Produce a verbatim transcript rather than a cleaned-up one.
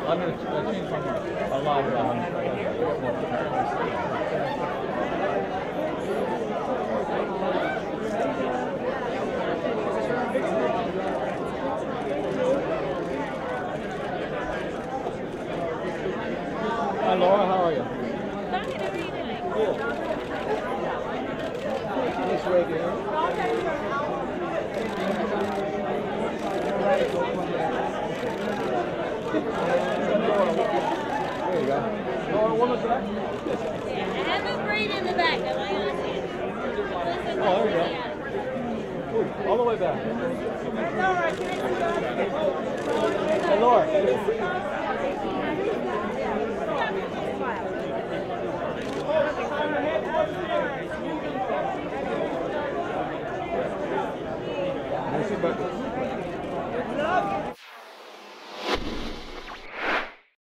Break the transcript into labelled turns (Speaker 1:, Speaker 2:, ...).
Speaker 1: I'm going to uh, change my mind. A lot of um, Hi Laura, how are you?
Speaker 2: Fine, how are you doing?
Speaker 1: Cool. This way here. There you go. Laura, one was back?
Speaker 2: Yeah, I have a braid in the back. I want you to see it. Listen,
Speaker 1: Oh, there you go. Ooh, all the way back. Hey, Laura. Let me see back.